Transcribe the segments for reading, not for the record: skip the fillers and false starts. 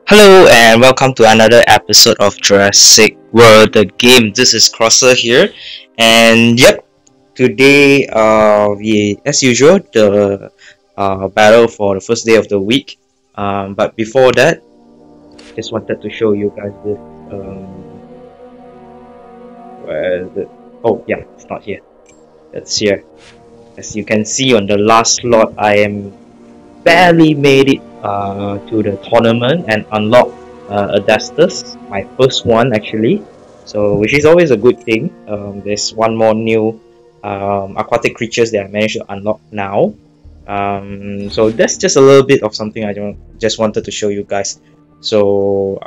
Hello and welcome to another episode of Jurassic World the game. This is Crosser here, and today we as usual the battle for the first day of the week. But before that, just wanted to show you guys this. Where is it? Oh yeah, it's not here. It's here. As you can see on the last slot, I am barely made it to the tournament and unlocked Adastus, my first one actually. So which is always a good thing. There's one more new aquatic creatures that I managed to unlock now. So that's just a little bit of something I just wanted to show you guys. So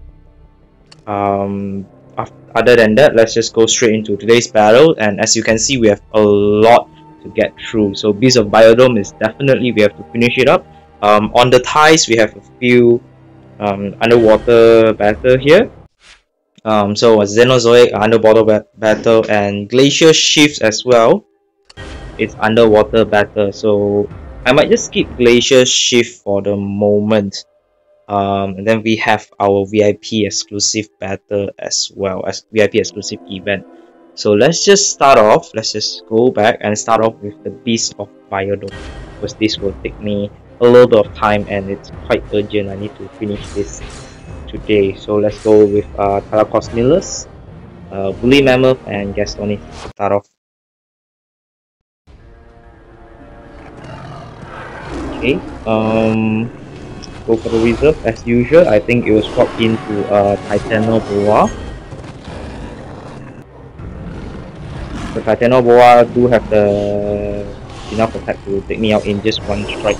other than that, let's just go straight into today's battle. And as you can see, we have a lot to get through. So Beast of Biodome is definitely, we have to finish it up. On the ties, we have a few underwater battle here. So a Xenozoic underwater battle, and Glacier Shifts as well. It's underwater battle, so I might just skip Glacier Shift for the moment. And then we have our VIP exclusive battle as well as VIP exclusive event. So let's just start off. Let's just go back and start off with the Beast of Biodome, because this will take me a little bit of time and it's quite urgent. I need to finish this today. So let's go with Thalakosmilus, Woolly Mammoth, and Gastonis to start off. Okay. Go for the reserve as usual. I think it was swapped into Titanoboa. The Titanoboa do have the enough attack to take me out in just one strike.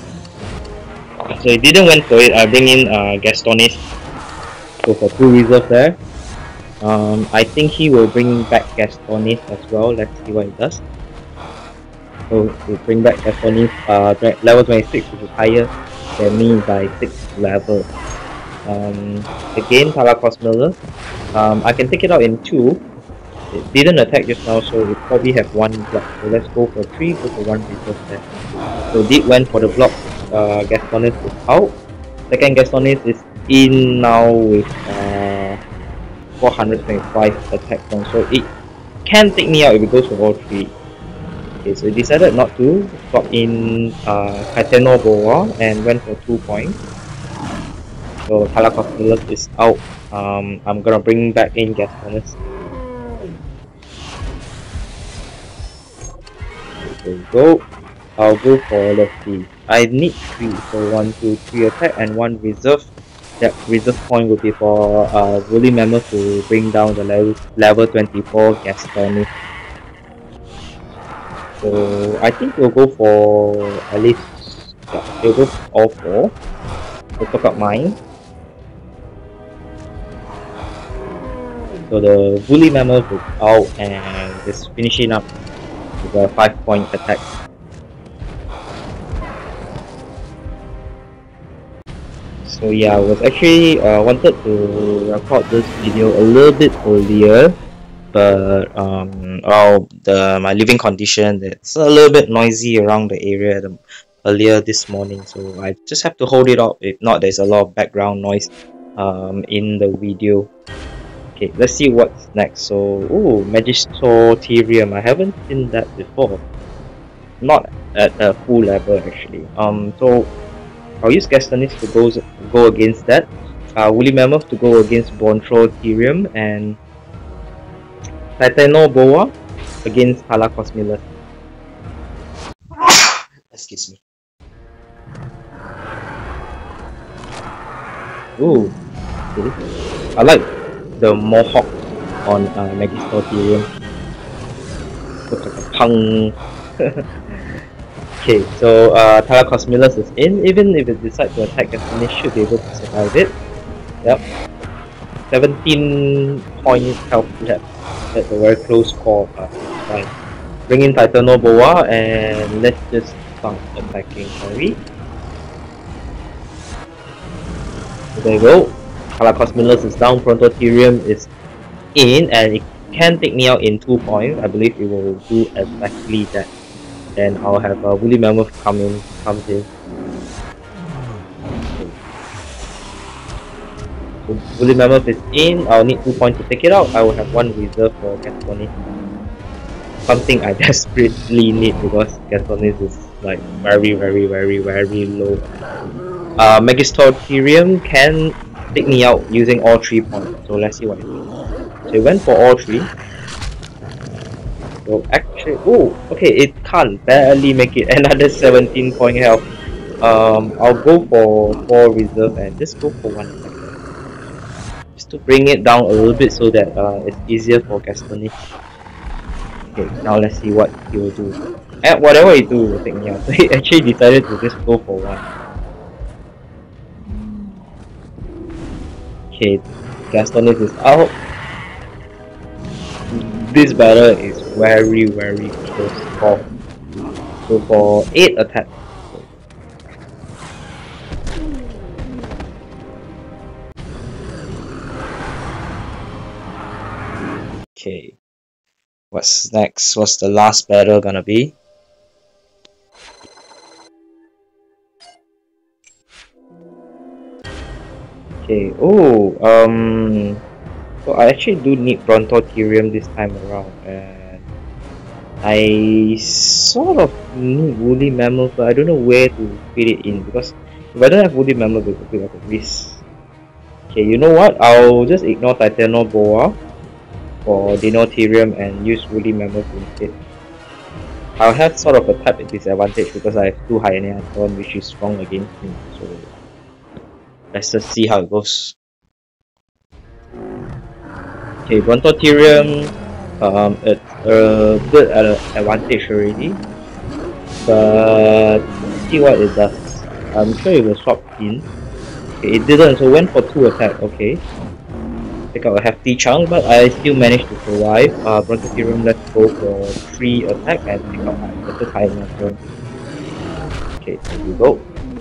So it didn't went for it. I bring in Gastonis. Go for 2 reserve there. I think he will bring back Gastonis as well. Let's see what it does. So we'll bring back Gastonis level 26, which is higher than me by 6 level. Again, Thalakosmilus. I can take it out in 2. It didn't attack just now, so it probably have 1 block. So let's go for 3, go for 1 reserve there. So it went for the block. Gastonis is out. Second Gastonis is in now with 425 attack points. So it can take me out if it goes for all 3. Okay, so it decided not to. Got in Titanoboa and went for 2 points. So Thalakosmilus is out. I'm gonna bring back in Gastonis. There we go. I'll go for, let's see, I need 3, so 1, 2, 3 attack and 1 reserve. That reserve point will be for Woolly Mammoth to bring down the level 24 Gastonis. So I think we'll go for at least, we'll go for all 4. We'll pick up mine. So the Woolly Mammoth is out and just finishing up with a 5-point attack. So yeah, I was actually wanted to record this video a little bit earlier, but my living condition, it's a little bit noisy around the area earlier this morning, so I just have to hold it up. If not, there's a lot of background noise in the video. Okay, let's see what's next. So, ooh, Magistotherium. I haven't seen that before. Not at a full level actually. So I'll use Gastonis to go against that. Woolly Mammoth to go against Bonthrotherium, and Titanoboa against Thalakosmilus. Excuse me. Ooh, I like the Mohawk on Magistotherium. Looks like a punk. Okay, so Thalakosmilus is in. Even if it decides to attack, Gastonis should be able to survive it. Yep. 17 points health left. That's a very close call. Fine. Bring in Titanoboa and let's just start attacking, shall we? There you go. Thalakosmilus is down, Bonthrotherium is in, and it can take me out in 2 points. I believe it will do exactly that. Then I'll have a Woolly Mammoth comes in. Woolly Mammoth is in. I'll need 2 points to take it out. I will have 1 reserve for Gasconis. Something I desperately need because Gasconis is like very low. Megistorium can take me out using all 3 points. So let's see what it does. So it went for all 3. So actually, oh, okay, it can't barely make it. Another 17 point health. I'll go for 4 reserve and just go for 1 attack. Just to bring it down a little bit so that it's easier for Gasconis. Okay, now let's see what he will do. And whatever he do will take me out. So he actually decided to just go for 1. Okay, Gasconis is out. This battle is very close call. So for 8 attacks. Okay. What's next? What's the last battle gonna be? Okay. Oh, so I actually do need Brontotherium this time around, and I sort of need Woolly Mammoth, but I don't know where to fit it in because if I don't have Woolly Mammoth, it's a bit of a risk. Okay, you know what? I'll just ignore Titanoboa for Dinotherium and use Woolly Mammoth instead. I'll have sort of a type disadvantage because I have 2 Hyaenodon which is strong against me. So let's just see how it goes. Okay, Brontotherium, it's a good advantage already, but let's see what it does. I'm sure it will swap in. Okay, it didn't, so went for 2 attack. Okay, take out a hefty chunk, but I still managed to survive. Brontotherium, let's go for 3 attack and take out the first Hyaenodon. Okay, there we go.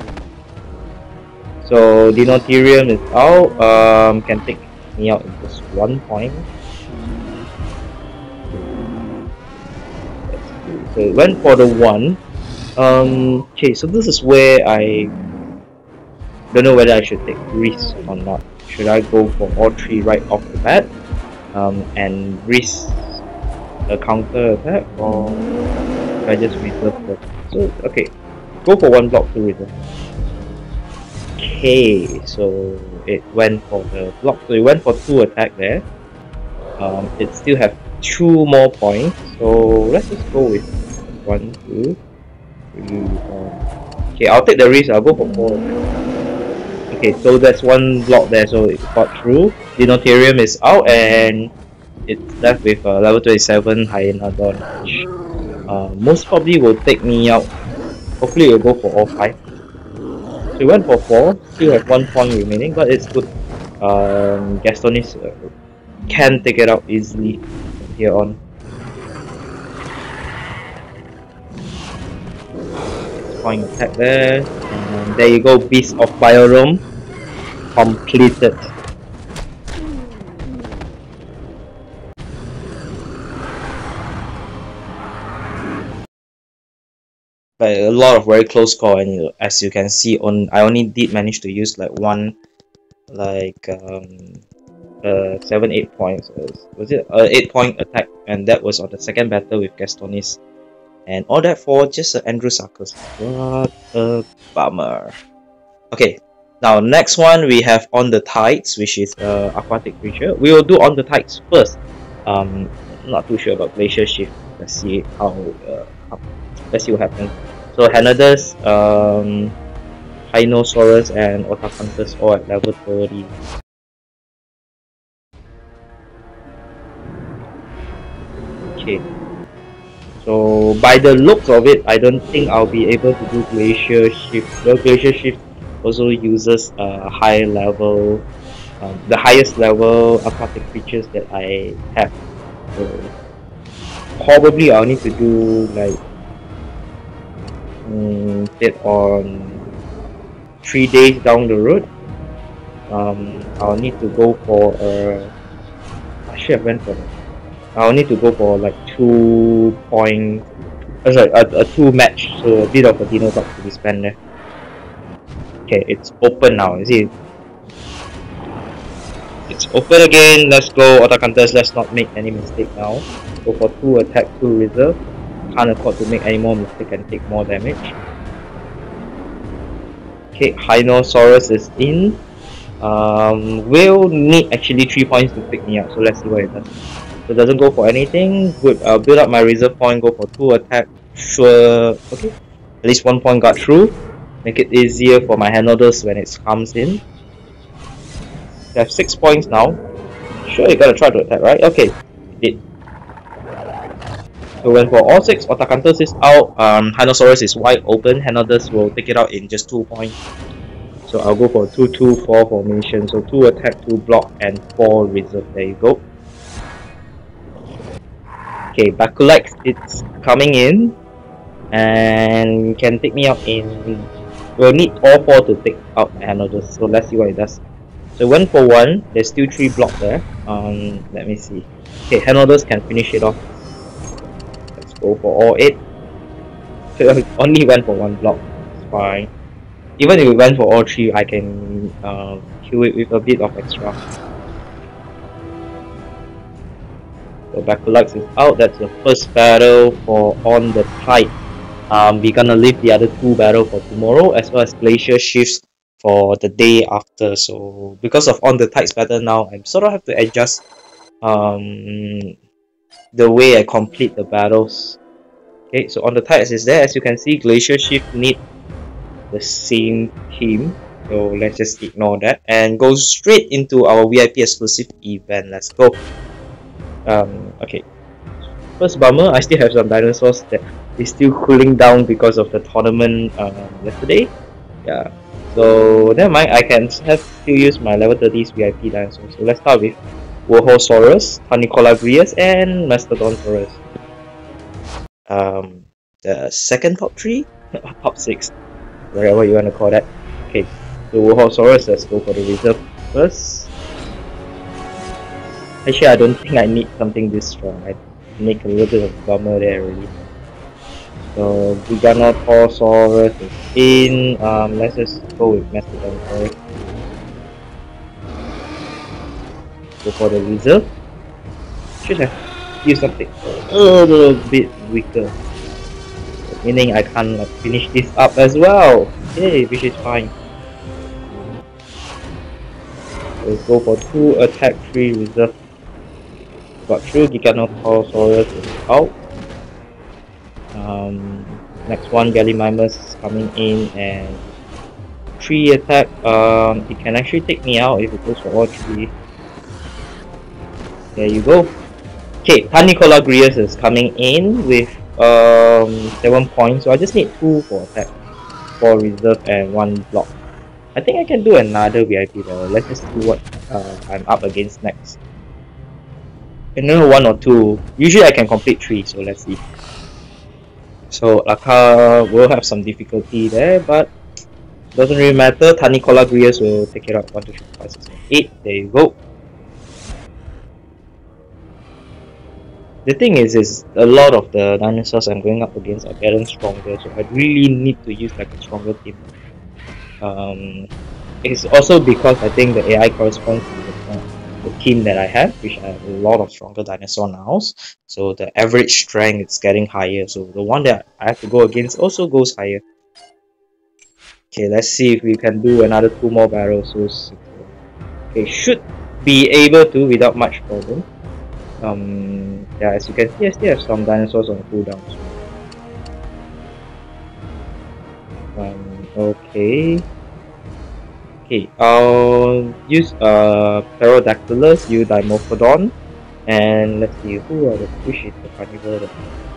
So Dinotherium is out. Can take me out in just 1 point. So it went for the 1. Okay, so this is where I don't know whether I should take risk or not. Should I go for all 3 right off the bat and risk a counter attack, or should I just reserve first? So okay, go for 1 block, 2 reserve. Okay, so it went for the block, so it went for 2 attack there. It still have 2 more points, so let's just go with 1, 2, 3, okay, I'll take the risk, I'll go for 4 attack. Okay, so that's 1 block there, so it got through. Dinotherium is out and it's left with a level 27 Hyaenodon, which most probably will take me out. Hopefully it will go for all 5. So we went for 4, still have 1 point remaining, but it's good. Gasconis can take it out easily from here on. Point attack there, and there you go, Beast of Biodome completed. But a lot of very close call, and as you can see, I only did manage to use like 7-8 points. Was it 8-point attack, and that was on the second battle with Gasconis. And all that for just Andrewsarchus. What a bummer. Okay, now next one we have On the Tides, which is aquatic creature. We will do On the Tides first. Not too sure about Glacier Shift. Let's see let's see what happens. So Hanadas, Hinosaurus, and Otacanthus all at level 30. Okay. So by the looks of it, I don't think I'll be able to do Glacier Shift. Well, Glacier Shift also uses high level, the highest level aquatic creatures that I have. So probably I'll need to do like it on 3 days down the road. I'll need to go for I should have went for that. I'll need to go for like 2 point, sorry, a 2 match, so a bit of a Dinotox to be spent there. Okay, it's open now, is it? It's open again. Let's go, attack hunters. Let's not make any mistake now. Go for 2 attack, 2 reserve. Can't afford to make any more mistake and take more damage. Okay, Hinosaurus is in. Will need actually 3 points to pick me up, so let's see what it does. So it doesn't go for anything. Good. I'll build up my reserve point, go for 2 attack. Sure. Okay. At least 1 point got through. Make it easier for my Hanodos when it comes in. I have 6 points now. Sure, you gotta try to attack, right? Okay, it did. So when for all 6, Otakantos is out, Hinosaurus is wide open, Hanodos will take it out in just 2 points. So I'll go for 2-2-4 formation. So 2 attack, 2 block, and 4 reserve. There you go. Okay, Bakulex, it's coming in. And can take me out in... We'll need all 4 to take out Hanodos. So let's see what it does. So 1 for 1, there's still 3 block there. Let me see. Okay, Hanodos can finish it off. Let's go for all 8. So only went for 1 block. It's fine. Even if we went for all 3, I can kill it with a bit of extra. So Bakulex is out. That's the first battle for On the Tide. We're gonna leave the other 2 battles for tomorrow, as well as Glacier Shifts for the day after. So because of On the Tides battle now, I sort of have to adjust the way I complete the battles. Okay, so On the Tides is there. As you can see, Glacier Shift need the same team, so let's just ignore that and go straight into our VIP exclusive event. Let's go. Okay, first bummer, I still have some dinosaurs that is still cooling down because of the tournament yesterday. Yeah, so never mind, I can still use my level 30s VIP dinosaurs. So let's start with Wohosaurus, Tanicolagrius, and Mastodonsaurus. The second top 3? Top 6, whatever you want to call that. Okay, so Wohosaurus, let's go for the reserve first. Actually, I don't think I need something this strong. I make a little bit of bummer there already. So Giganotosaurus is in. Let's just go with Mastodonsaurus. Go for the reserve. Should have used something a little bit weaker, meaning I can't like finish this up as well. Okay, which is fine. Let's go for 2 attack, 3 reserve. Got through. Giganotosaurus is out. Next one, Gallimimus is coming in, and 3 attack. It can actually take me out if it goes for all 3. There you go. Okay, Tanicolagrius is coming in with 7 points, so I just need 2 for attack, 4 reserve, and 1 block. I think I can do another VIP level. Let's just see what I'm up against next. Another 1 or 2. Usually I can complete 3, so let's see. So Laka will have some difficulty there, but doesn't really matter. Tanicolagrius will take it out. 1, 2, 3, 4, 5, 6, 7, 8. There you go. The thing is a lot of the dinosaurs I'm going up against are getting stronger, so I really need to use like a stronger team. It's also because I think the AI corresponds to the team that I have, which I have a lot of stronger dinosaur now, so the average strength is getting higher, so the one that I have to go against also goes higher. Okay, let's see if we can do another 2 more barrels. So, okay, should be able to without much problem. Yeah, as you can see, I still have some dinosaurs on cooldown. Okay. Okay, I'll use Pterodactylus, Eudimorphodon, and let's see who are the which is the carnivore.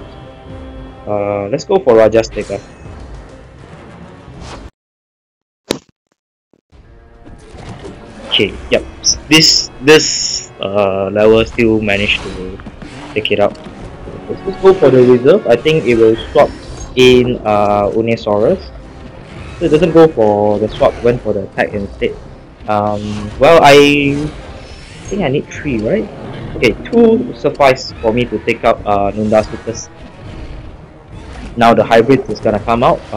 Let's go for Rajastega. Okay, yep. This level still managed to take it out. Let's just go for the reserve. I think it will swap in Uniosaurus. So it doesn't go for the swap, went for the attack instead. Well, I think I need 3, right? Okay, 2 suffice for me to take out Nundasuchus. Now the hybrid is gonna come out,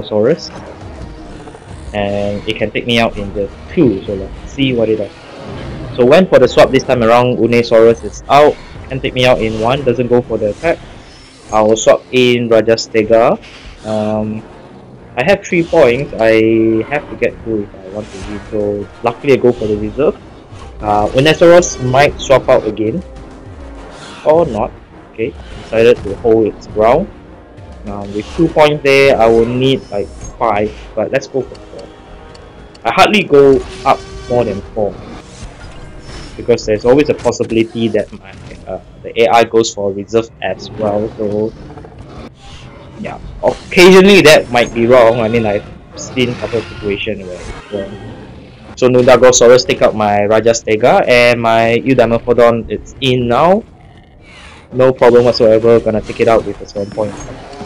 Nundagosaurus, and it can take me out in the 2. So let's see what it does. So went for the swap this time around. Unesaurus is out, can take me out in one, doesn't go for the attack. I'll swap in Rajastega. I have 3 points, I have to get 2 if I want to win, so luckily I go for the reserve. Unesaurus might swap out again, or not. Okay, decided to hold its ground. With 2 points there, I will need like 5, but let's go for 4. I hardly go up more than 4, because there's always a possibility that the AI goes for reserve as well, so yeah, occasionally that might be wrong. I mean, I've seen a couple of situations where it's wrong. So Nudagosaurus take out my Rajastega, and my Eudamorphodon, it's in now. No problem whatsoever, gonna take it out with a 7 point.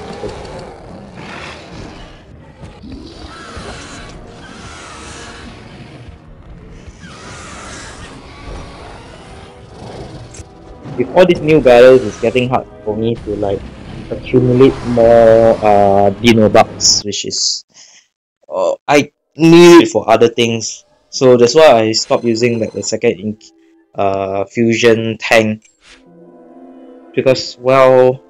With all these new battles, it's getting hard for me to like accumulate more Dino bucks, which is I need it for other things. So that's why I stopped using like the second fusion tank, because well,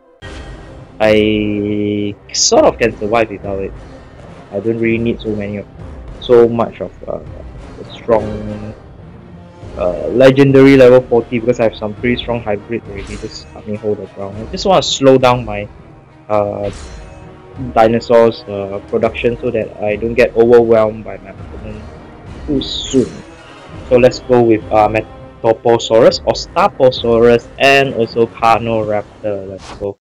I sort of can survive without it. I don't really need so much of a strong legendary level 40, because I have some pretty strong hybrid already. Just help me hold the ground. I just want to slow down my dinosaurs production so that I don't get overwhelmed by my opponent too soon. So let's go with Metoposaurus, Ostaposaurus, and also Carnoraptor. Let's go.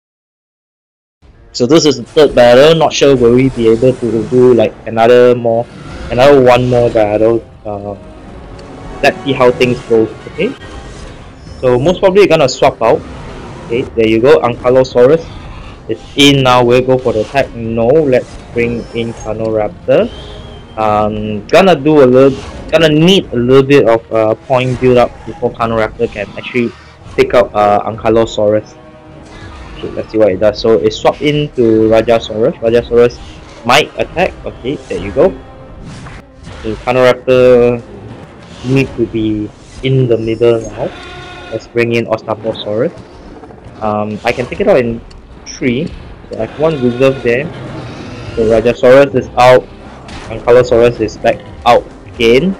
So this is the third battle. Not sure will we be able to do like another one more battle. Let's see how things go. Okay, so most probably gonna swap out. Okay, there you go. Ankylosaurus is in now. We'll go for the attack. No, let's bring in Carnoraptor. Gonna need a little bit of point build up before Carnoraptor can actually take out Ankylosaurus. Okay, let's see what it does. So it swapped into Rajasaurus. Rajasaurus might attack. Okay, there you go. So Carnoraptor need to be in the middle now. Let's bring in Ostaposaurus. I can take it out in 3. So I have 1 reserve there. So Rajasaurus is out. Ankylosaurus is back out again.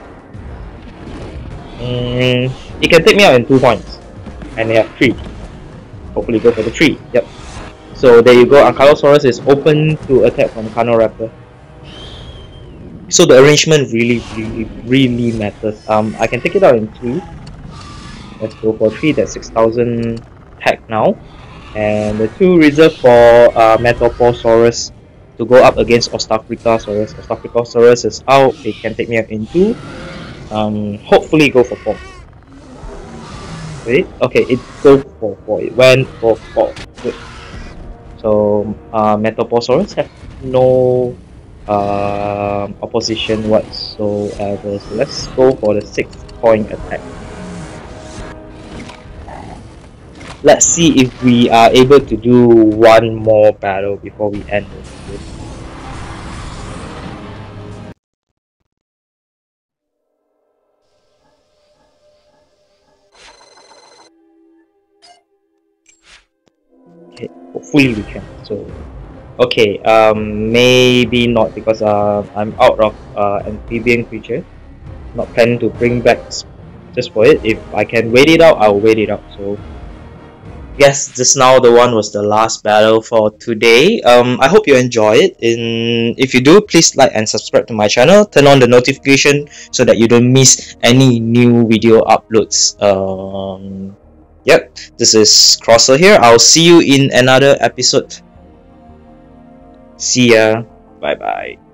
It can take me out in 2 points. And they have 3. Hopefully go for the 3. Yep. So there you go. Ankylosaurus is open to attack from Carnoraptor. So the arrangement really matters. I can take it out in 3. Let's go for 3. That's 6,000 tech now. And the 2 reserved for Metoposaurus to go up against Ostafricasaurus. Ostafricasaurus is out. They can take me out in 2. Hopefully go for 4. Wait, okay, it goes for 4. It went for 4. Good. So Metoposaurus have no opposition whatsoever. So let's go for the 6-point attack. Let's see if we are able to do one more battle before we end this. Okay, hopefully we can. So okay, maybe not, because I'm out of amphibian creature. Not planning to bring back just for it. If I can wait it out, I'll wait it out. So yes, just now the one was the last battle for today. I hope you enjoy it. If you do, please like and subscribe to my channel. Turn on the notification so that you don't miss any new video uploads. Yep, this is Crosser here. I'll see you in another episode. See ya. Bye bye.